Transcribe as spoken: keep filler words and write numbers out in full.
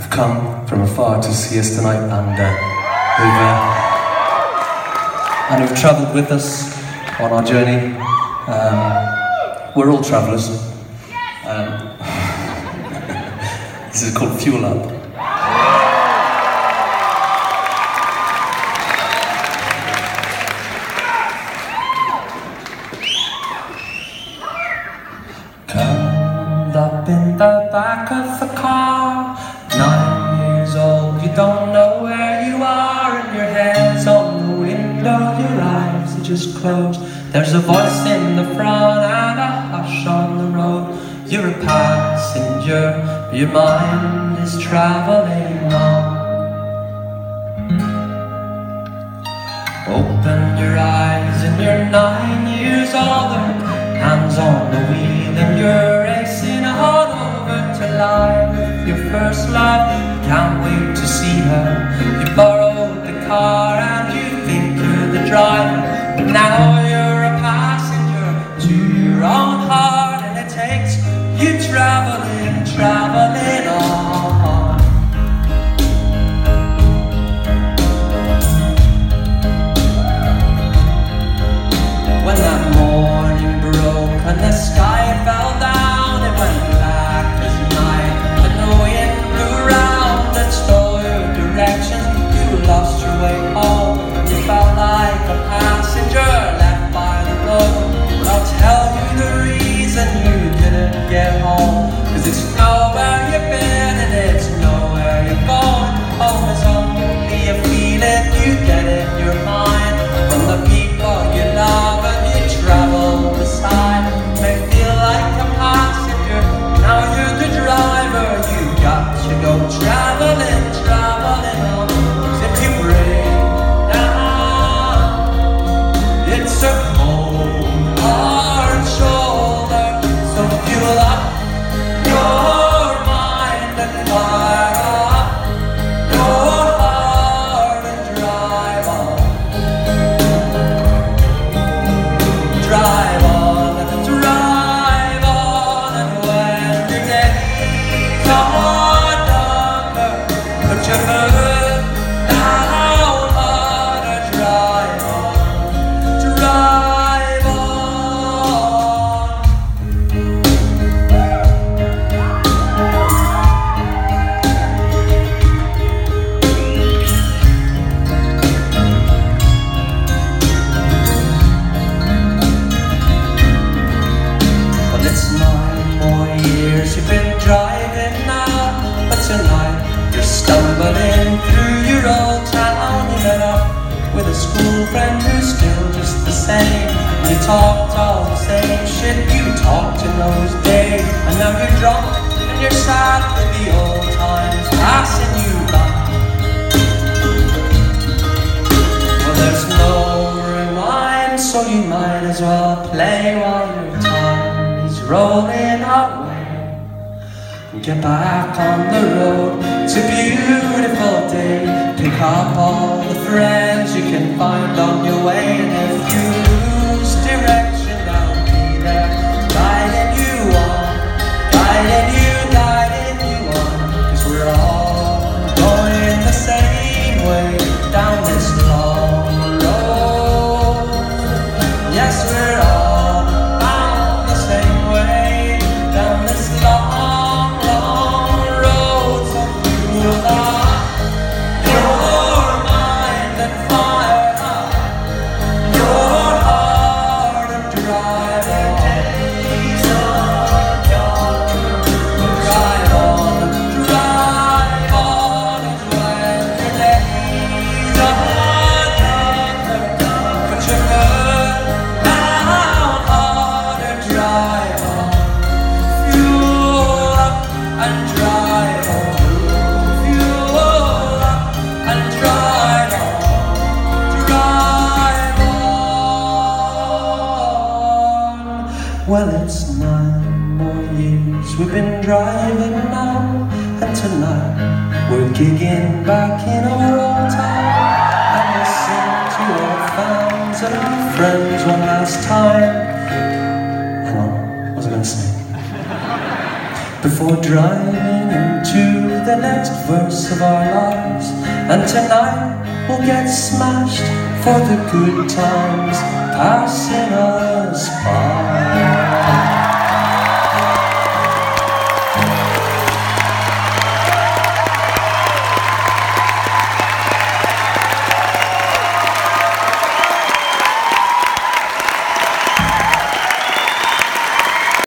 come from afar to see us tonight, and uh, who've, uh, and who've travelled with us on our journey. Um, we're all travellers. Um, this is called Fuel Up. Curled up in the back of the car, nine years old, you don't know where you are, and your head's on the window, your eyes are just closed. There's a voice in the front and a hush on the road. You're a passenger, your mind is travelling on. Open your eyes and you're nine years older, hands on the wheel and you're racing on over to lie with your first love. Can't wait to see her. You borrowed the car and you think you're the driver, but now you're a passenger to your own heart, and it takes you travelling, travelling on. When that morning broke and the sky fell down, it went black as night and the wind blew round and stole your direction. You lost your way home, you felt like a passenger left by the road. But I'll tell you the reason you didn't get home, 'cause it's nowhere you've been and it's nowhere you're going. Home is only a feeling you get in your mind from the people you love and you travel beside. May feel like a passenger, now you're the driver. You got to go traveling, traveling on. 'Cause if you break down, it's a cold, hard shoulder. So fuel up your mind and fire up your heart and drive on. Drive on, drive on, and when your days are numbered, put your foot down on and drive on, drive on. Well, it's nine more years you've been driving now, but tonight you're stumbling through your old town. You met up with a school friend who's still just the same. You talked all the same shit you talked in those days, and now you're drunk and you're sad for the old times passing you by. Well, there's no rewind, so you might as well play while your time is rolling away. Get back on the road, it's a beautiful day. Pick up all the friends you can find on your way, and if you lose direction, I'll be there, guiding you on, guiding you, guiding you on. 'Cause we're all going the same way down this long road. Yes, we're all bound the same way down this long, long road. So fuel up your mind and fire up your heart and drive on. Drive on, drive on, and when your days are done, put your foot down on and drive on. Fuel up and drive on. Fuel up and drive on. Drive on. Well, it's nine more years we've been driving now, and tonight we're gigging back in our old town, and we'll sing to our fans and our friends one last time. Hang on, what was I going to say? Before driving into the the next verse of our lives. And tonight we'll get smashed for the good times passing us by.